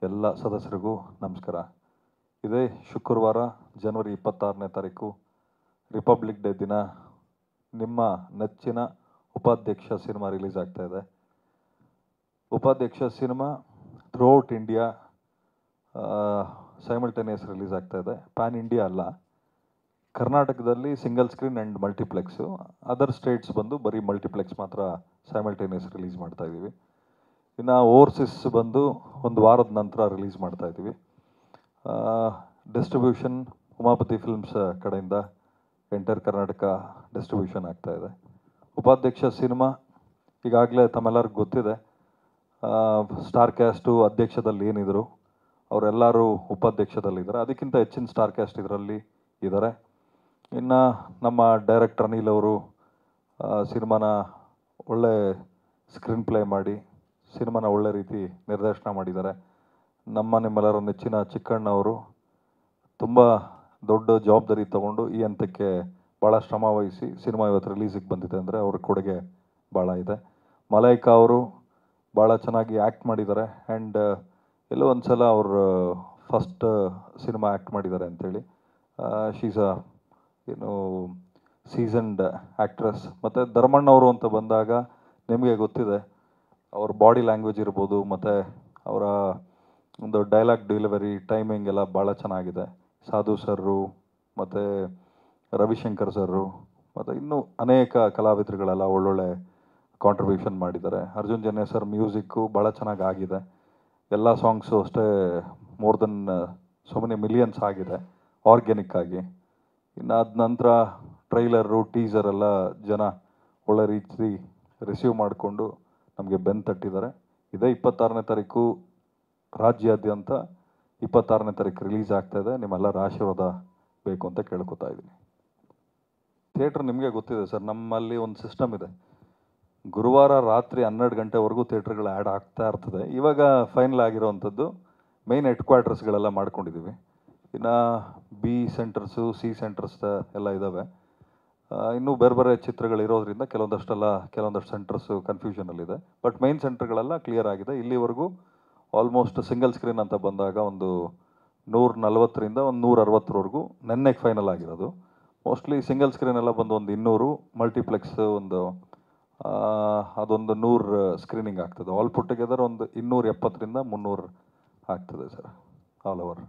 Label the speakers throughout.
Speaker 1: ಎಲ್ಲ ಸದಸ್ಯರಿಗೂ ನಮಸ್ಕಾರ. ಇದೇ ಶುಕ್ರವಾರ ಜನವರಿ 26ನೇ ತಾರೀಕು ರಿಪಬ್ಲಿಕ್ ಡೇ ದಿನ ನಿಮ್ಮ ನೆಚ್ಚಿನ ಉಪಾಧ್ಯಕ್ಷ ಸಿನಿಮಾ ರಿಲೀಸ್ ಆಗ್ತಾ ಇದೆ. Upadhyaksha cinema throughout India simultaneous release ಆಗ್ತಾ ಇದೆ. ಪ್ಯಾನ್ ಇಂಡಿಯಾ ಅಲ್ಲ, ಕರ್ನಾಟಕದಲ್ಲಿ single screen and multiplex, other states ಬಂದು ಬರೀ ಮಲ್ಟಿಪ್ಲೆಕ್ಸ್ ಮಾತ್ರ ಸೈಮಲ್ಟೇನಿಯಸ್ ರಿಲೀಸ್ ಮಾಡ್ತಾ ಇದ್ದೀವಿ. ಇನ್ನು ಓವರ್ಸೀಸ್ ಬಂದು ಒಂದು ವಾರದ ನಂತರ ರಿಲೀಸ್ ಮಾಡ್ತಾ ಇದ್ದೀವಿ. ಡಿಸ್ಟ್ರಿಬ್ಯೂಷನ್ ಉಮಾಪತಿ ಫಿಲ್ಮ್ಸ್ ಕಡೆಯಿಂದ ಎಂಟರ್ ಕರ್ನಾಟಕ ಡಿಸ್ಟ್ರಿಬ್ಯೂಷನ್ ಆಗ್ತಾ ಇದೆ. ಉಪಾಧ್ಯಕ್ಷ ಸಿನಿಮಾ ಈಗಾಗಲೇ ತಮ್ಮೆಲ್ಲರಿಗೂ ಗೊತ್ತಿದೆ. ಸ್ಟಾರ್ ಕ್ಯಾಸ್ಟು ಅಧ್ಯಕ್ಷದಲ್ಲಿ ಏನಿದ್ರು ಅವರೆಲ್ಲರೂ ಉಪಾಧ್ಯಕ್ಷದಲ್ಲಿದ್ದಾರೆ. ಅದಕ್ಕಿಂತ ಹೆಚ್ಚಿನ ಸ್ಟಾರ್ ಕ್ಯಾಸ್ಟ್ ಇದರಲ್ಲಿ ಇದ್ದಾರೆ. ಇನ್ನು ನಮ್ಮ ಡೈರೆಕ್ಟರ್ ಅನಿಲ್ ಅವರು ಸಿನಿಮಾನ ಒಳ್ಳೆ ಸ್ಕ್ರೀನ್ ಪ್ಲೇ ಮಾಡಿ ಸಿನಿಮಾನ ಒಳ್ಳೆ ರೀತಿ ನಿರ್ದೇಶನ ಮಾಡಿದ್ದಾರೆ. ನಿಮ್ಮೆಲ್ಲರ ನೆಚ್ಚಿನ ಚಿಕ್ಕಣ್ಣ ಅವರು ತುಂಬ ದೊಡ್ಡ ಜವಾಬ್ದಾರಿ ತಗೊಂಡು ಈ ಹಂತಕ್ಕೆ ಭಾಳ ಶ್ರಮ ವಹಿಸಿ ಸಿನಿಮಾ ಇವತ್ತು ರಿಲೀಸಿಗೆ ಬಂದಿದೆ ಅಂದರೆ ಅವ್ರ ಕೊಡುಗೆ ಭಾಳ ಇದೆ. ಮಲೈಕಾ ಅವರು ಭಾಳ ಚೆನ್ನಾಗಿ ಆ್ಯಕ್ಟ್ ಮಾಡಿದ್ದಾರೆ. ಆ್ಯಂಡ್ ಎಲ್ಲೋ ಒಂದು ಸಲ ಅವರು ಫಸ್ಟ್ ಸಿನಿಮಾ ಆ್ಯಕ್ಟ್ ಮಾಡಿದ್ದಾರೆ ಅಂಥೇಳಿ. ಶೀಸ್ ಏನು ಸೀಸನ್ಡ್ ಆ್ಯಕ್ಟ್ರೆಸ್. ಮತ್ತು ಧರ್ಮಣ್ಣವರು ಅಂತ ಬಂದಾಗ ನಿಮಗೆ ಗೊತ್ತಿದೆ, ಅವ್ರ ಬಾಡಿ ಲ್ಯಾಂಗ್ವೇಜ್ ಇರ್ಬೋದು ಮತ್ತು ಅವರ ಒಂದು ಡೈಲಾಗ್ ಡೆಲಿವರಿ ಟೈಮಿಂಗ್ ಎಲ್ಲ ಭಾಳ ಚೆನ್ನಾಗಿದೆ. ಸಾಧು ಸರ್ರು ಮತ್ತು ರವಿಶಂಕರ್ ಸರ್ರು ಮತ್ತು ಇನ್ನೂ ಅನೇಕ ಕಲಾವಿದರುಗಳೆಲ್ಲ ಒಳ್ಳೊಳ್ಳೆ ಕಾಂಟ್ರಿಬ್ಯೂಷನ್ ಮಾಡಿದ್ದಾರೆ. ಅರ್ಜುನ್ ಜನ್ಯ ಸರ್ ಮ್ಯೂಸಿಕ್ಕು ಭಾಳ ಚೆನ್ನಾಗಿ ಆಗಿದೆ. ಎಲ್ಲ ಸಾಂಗ್ಸು ಅಷ್ಟೇ more than so many millions ಆಗಿದೆ ಆರ್ಗ್ಯಾನಿಕ್ ಆಗಿ. ಇನ್ನು ಅದ ನಂತರ ಟ್ರೈಲರು ಟೀಸರೆಲ್ಲ ಜನ ಒಳ್ಳೆ ರೀತಿ ರಿಸೀವ್ ಮಾಡಿಕೊಂಡು ನಮಗೆ ಬೆನ್ನು ತಟ್ಟಿದ್ದಾರೆ. ಇದೇ 26ನೇ ತಾರೀಕು ರಾಜ್ಯಾದ್ಯಂತ 26ನೇ ತಾರೀಕು ರಿಲೀಸ್ ಆಗ್ತಾಯಿದೆ. ನಿಮ್ಮೆಲ್ಲರ ಆಶೀರ್ವಾದ ಬೇಕು ಅಂತ ಕೇಳ್ಕೊತಾ ಇದ್ದೀನಿ. ಥಿಯೇಟ್ರ್ ನಿಮಗೆ ಗೊತ್ತಿದೆ ಸರ್, ನಮ್ಮಲ್ಲಿ ಒಂದು ಸಿಸ್ಟಮ್ ಇದೆ. ಗುರುವಾರ ರಾತ್ರಿ 12 ಗಂಟೆವರೆಗೂ ಥಿಯೇಟ್ರ್ಗಳು ಆ್ಯಡ್ ಆಗ್ತಾ ಇರ್ತದೆ. ಇವಾಗ ಫೈನಲ್ ಆಗಿರೋವಂಥದ್ದು ಮೇನ್ ಹೆಡ್ ಕ್ವಾರ್ಟರ್ಸ್ಗಳೆಲ್ಲ ಮಾಡ್ಕೊಂಡಿದ್ದೀವಿ. ಇನ್ನು ಬಿ ಸೆಂಟರ್ಸು ಸಿ ಸೆಂಟರ್ಸ್ ಎಲ್ಲ ಇದ್ದಾವೆ. ಇನ್ನೂ ಬೇರೆ ಬೇರೆ ಚಿತ್ರಗಳಿರೋದ್ರಿಂದ ಕೆಲವೊಂದಷ್ಟು ಸೆಂಟರ್ಸು ಕನ್ಫ್ಯೂಷನಲ್ಲಿದೆ. ಬಟ್ ಮೈನ್ ಸೆಂಟರ್ಗಳೆಲ್ಲ ಕ್ಲಿಯರ್ ಆಗಿದೆ. ಇಲ್ಲಿವರೆಗೂ ಆಲ್ಮೋಸ್ಟ್ ಸಿಂಗಲ್ ಸ್ಕ್ರೀನ್ ಅಂತ ಬಂದಾಗ ಒಂದು 140ರಿಂದ ಒಂದು 160ವರೆಗೂ ನೆನ್ನೆಗೆ ಫೈನಲ್ ಆಗಿರೋದು. ಮೋಸ್ಟ್ಲಿ ಸಿಂಗಲ್ ಸ್ಕ್ರೀನ್ ಎಲ್ಲ ಬಂದು ಒಂದು 200, ಮಲ್ಟಿಪ್ಲೆಕ್ಸ್ ಒಂದು ಅದೊಂದು 100 ಸ್ಕ್ರೀನಿಂಗ್ ಆಗ್ತದೆ. ಆಲ್ ಪುಟ್ ಟುಗೆದರ್ ಒಂದು 270ರಿಂದ 300 ಆಗ್ತದೆ ಸರ್, ಆಲ್ ಓವರ್.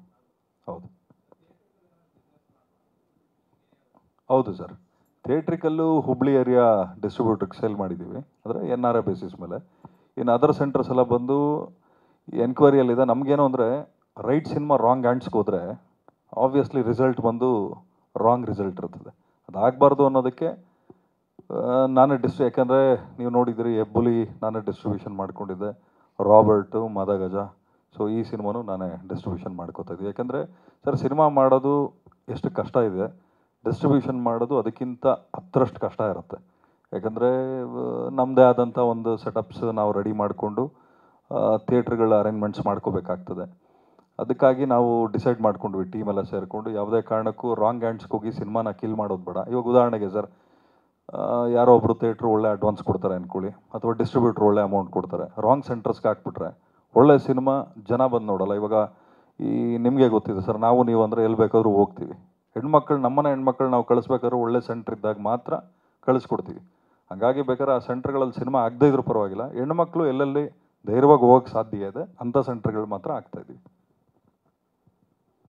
Speaker 1: ಹೌದು ಸರ್, ಥಿಯೇಟ್ರಿಕಲ್ಲು ಹುಬ್ಳಿ ಏರಿಯಾ ಡಿಸ್ಟ್ರಿಬ್ಯೂಟ್ರಿಗೆ ಸೇಲ್ ಮಾಡಿದ್ದೀವಿ, ಅಂದರೆ NRI ಬೇಸಿಸ್ ಮೇಲೆ. ಇನ್ನು ಅದರ್ ಸೆಂಟರ್ಸ್ ಎಲ್ಲ ಬಂದು ಎನ್ಕ್ವೈರಿಯಲ್ಲಿದೆ. ನಮಗೇನು ಅಂದರೆ ರೈಟ್ ಸಿನಿಮಾ ರಾಂಗ್ ಹ್ಯಾಂಡ್ಸ್ಗೆ ಹೋದರೆ ಆಬ್ವಿಯಸ್ಲಿ ರಿಸಲ್ಟ್ ಬಂದು ರಾಂಗ್ ರಿಸಲ್ಟ್ ಇರ್ತದೆ. ಅದಾಗಬಾರ್ದು ಅನ್ನೋದಕ್ಕೆ ಯಾಕಂದರೆ ನೀವು ನೋಡಿದಿರಿ ಹೆಬ್ಬುಲಿ ನಾನೇ ಡಿಸ್ಟ್ರಿಬ್ಯೂಷನ್ ಮಾಡ್ಕೊಂಡಿದ್ದೆ, ರಾಬರ್ಟು ಮದಗಜ. ಸೊ ಈ ಸಿನಿಮಾನು ನಾನೇ ಡಿಸ್ಟ್ರಿಬ್ಯೂಷನ್ ಮಾಡ್ಕೋತಾ ಇದ್ದೆ. ಯಾಕಂದರೆ ಸರ್ ಸಿನಿಮಾ ಮಾಡೋದು ಎಷ್ಟು ಕಷ್ಟ ಇದೆ, ಡಿಸ್ಟ್ರಿಬ್ಯೂಷನ್ ಮಾಡೋದು ಅದಕ್ಕಿಂತ 10ರಷ್ಟು ಕಷ್ಟ ಇರುತ್ತೆ. ಯಾಕಂದರೆ ನಮ್ಮದೇ ಆದಂಥ ಒಂದು ಸೆಟಪ್ಸ್ ನಾವು ರೆಡಿ ಮಾಡಿಕೊಂಡು ಥಿಯೇಟ್ರ್ಗಳ ಅರೇಂಜ್ಮೆಂಟ್ಸ್ ಮಾಡ್ಕೋಬೇಕಾಗ್ತದೆ. ಅದಕ್ಕಾಗಿ ನಾವು ಡಿಸೈಡ್ ಮಾಡ್ಕೊಂಡ್ವಿ ಟೀಮೆಲ್ಲ ಸೇರಿಕೊಂಡು, ಯಾವುದೇ ಕಾರಣಕ್ಕೂ ರಾಂಗ್ ಹ್ಯಾಂಡ್ಸ್ಗೆ ಹೋಗಿ ಸಿನಿಮಾನ ಕಿಲ್ ಮಾಡೋದು ಬೇಡ. ಇವಾಗ ಉದಾಹರಣೆಗೆ ಸರ್, ಯಾರೋ ಒಬ್ಬರು ಥಿಯೇಟ್ರು ಒಳ್ಳೆ ಅಡ್ವಾನ್ಸ್ ಕೊಡ್ತಾರೆ ಅಂದ್ಕೊಳ್ಳಿ, ಅಥವಾ ಡಿಸ್ಟ್ರಿಬ್ಯೂಟ್ರ್ ಒಳ್ಳೆ ಅಮೌಂಟ್ ಕೊಡ್ತಾರೆ. ರಾಂಗ್ ಸೆಂಟರ್ಸ್ಗೆ ಹಾಕ್ಬಿಟ್ರೆ ಒಳ್ಳೆ ಸಿನಿಮಾ ಜನ ಬಂದು ನೋಡೋಲ್ಲ. ಇವಾಗ ನಿಮಗೆ ಗೊತ್ತಿದೆ ಸರ್, ನೀವು ಅಂದರೆ ಎಲ್ಲಿ ಬೇಕಾದರೂ ಹೋಗ್ತೀವಿ. ನಮ್ಮನೆ ಹೆಣ್ಮಕ್ಳು ನಾವು ಕಳಿಸ್ಬೇಕಾದ್ರೆ ಒಳ್ಳೆ ಸೆಂಟ್ರ್ ಇದ್ದಾಗ ಮಾತ್ರ ಕಳಿಸ್ಕೊಡ್ತೀವಿ. ಹಾಗಾಗಿ ಬೇಕಾದ್ರೆ ಆ ಸೆಂಟ್ರ್ಗಳಲ್ಲಿ ಸಿನಿಮಾ ಆಗದೇ ಇದ್ರೂ ಪರವಾಗಿಲ್ಲ, ಹೆಣ್ಮಕ್ಳು ಎಲ್ಲೆಲ್ಲಿ ಧೈರ್ಯವಾಗಿ ಹೋಗೋಕ್ಕೆ ಸಾಧ್ಯ ಇದೆ ಅಂಥ ಸೆಂಟ್ರ್ಗಳು ಮಾತ್ರ ಆಗ್ತಾಯಿದ್ದೀವಿ.